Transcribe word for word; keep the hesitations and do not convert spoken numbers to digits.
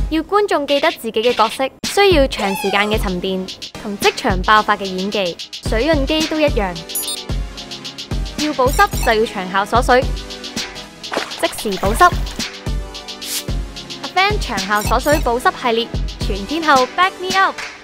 要觀眾記得自己嘅角色，需要長時間嘅沉澱同即場爆發嘅演技。水潤肌都一樣，要保濕就要長效鎖水，即時保濕。Avent 長效鎖水保濕系列，全天候 Back Me Up。